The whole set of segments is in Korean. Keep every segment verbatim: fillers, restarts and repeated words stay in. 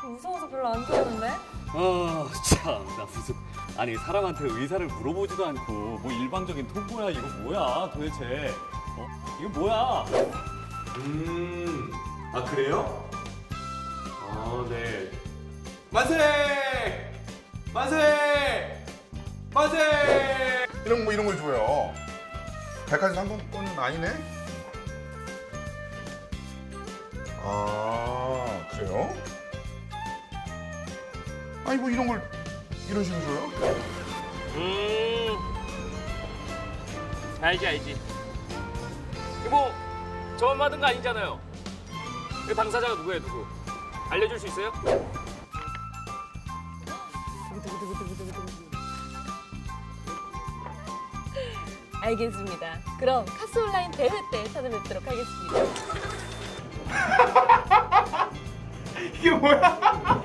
무서워서 별로 안 좋아하는데? 아, 참, 나 무슨 아니 사람한테 의사를 물어보지도 않고 뭐 일방적인 통보야 이거 뭐야 도대체? 어? 이거 뭐야? 음, 아 그래요? 아, 네. 만세! 만세! 만세! 이런 뭐 이런 걸 줘요. 백화점 상품권은 아니네. 아, 그래요? 아니 뭐 이런 걸 이런 식으로 줘요? 음, 알지 알지. 이거 뭐 저만 받은 거 아니잖아요. 그 당사자가 누구예요 누구? 알려줄 수 있어요? 알겠습니다. 그럼 카스 온라인 대회 때 찾아뵙도록 하겠습니다. 이게 뭐야?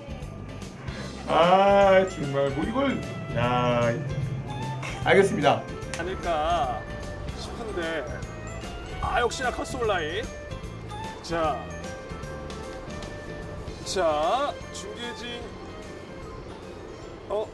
아, 정말 뭐 이걸 야. 알겠습니다. 아닐까 싶은데 아 역시나 카스 온라인. 자, 자 중계진 어.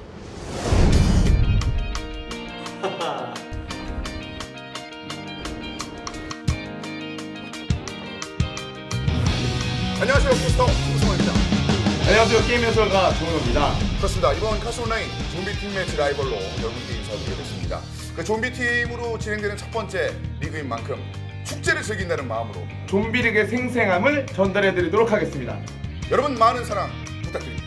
안녕하세요, 포스터 송승헌입니다. 안녕하세요, 게임 해설가 정우입니다. 그렇습니다. 이번 카스 온라인 좀비팀 매치 라이벌로 여러분께 인사드리게 됐습니다. 그 좀비팀으로 진행되는 첫 번째 리그인 만큼 축제를 즐긴다는 마음으로 좀비릭의 생생함을 전달해드리도록 하겠습니다. 여러분 많은 사랑 부탁드립니다.